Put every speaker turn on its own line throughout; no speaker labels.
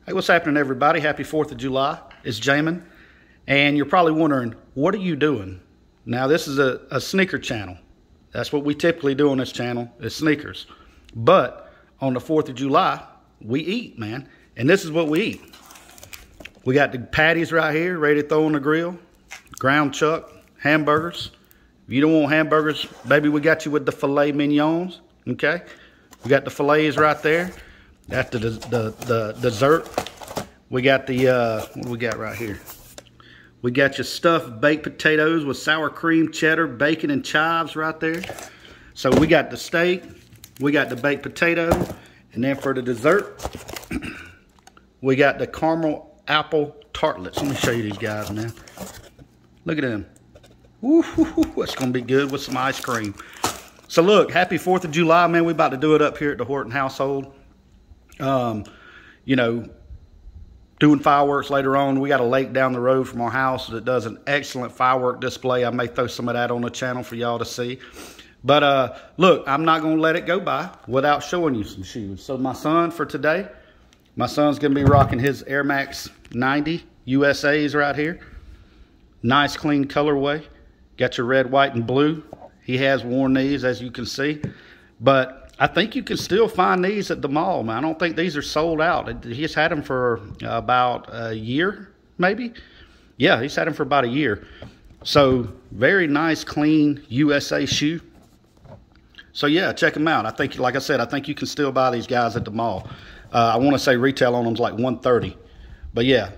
Hey, what's happening, everybody? Happy 4th of July. It's Jamin. And you're probably wondering, what are you doing? Now, this is a sneaker channel. That's what we typically do on this channel, is sneakers. But on the 4th of July, we eat, man. And this is what we eat. We got the patties right here, ready to throw on the grill. Ground chuck, hamburgers. If you don't want hamburgers, baby, we got you with the filet mignons, okay? We got the fillets right there. That's the dessert. We got the, what do we got right here? We got your stuffed baked potatoes with sour cream, cheddar, bacon, and chives right there. So we got the steak, we got the baked potato, and then for the dessert, we got the caramel apple tartlets. Let me show you these guys, man. Look at them. Woo, it's gonna be good with some ice cream. So look, happy 4th of July, man. We're about to do it up here at the Horton household. You know, doing fireworks later on. We got a lake down the road from our house that does an excellent firework display. I may throw some of that on the channel for y'all to see. But look, I'm not going to let it go by without showing you some shoes. So my son for today, my son's going to be rocking his Air Max 90 USAs right here. Nice clean colorway. Got your red, white, and blue. He has worn these, as you can see. But I think you can still find these at the mall, man. I don't think these are sold out. He's had them for about a year, maybe. Yeah, he's had them for about a year. So very nice, clean USA shoe. So yeah, check them out. I think, like I said, I think you can still buy these guys at the mall. I want to say retail on them is like $130, but yeah,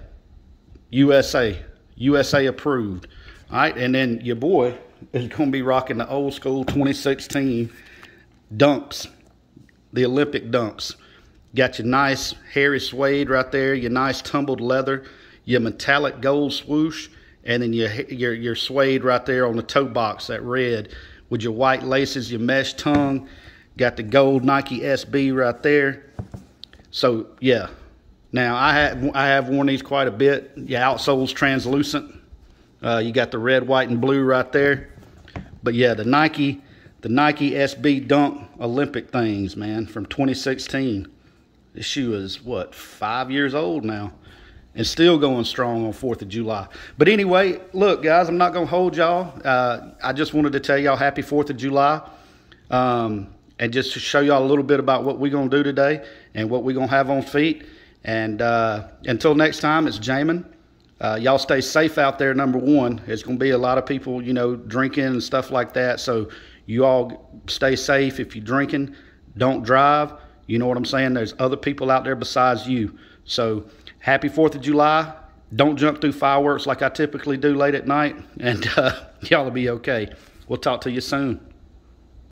USA approved. All right, and then your boy is going to be rocking the old school 2016 Dunks, the Olympic Dunks. Got your nice hairy suede right there, your nice tumbled leather, your metallic gold swoosh, and then your suede right there on the toe box, that red, with your white laces, your mesh tongue. Got the gold Nike SB right there. So yeah, now I have worn these quite a bit. Your outsole's translucent. You got the red, white, and blue right there. But yeah, the Nike SB Dunk Olympic things, man, from 2016. This shoe is, what, 5 years old now, and still going strong on 4th of July. But anyway, look, guys, I'm not going to hold y'all. I just wanted to tell y'all happy 4th of July, and just to show y'all a little bit about what we're going to do today and what we're going to have on feet. And until next time, it's Jamin. Y'all stay safe out there, number one. There's going to be a lot of people, you know, drinking and stuff like that, so you all stay safe. If you're drinking, don't drive. You know what I'm saying? There's other people out there besides you. So happy 4th of July. Don't jump through fireworks like I typically do late at night. And y'all will be okay. We'll talk to you soon.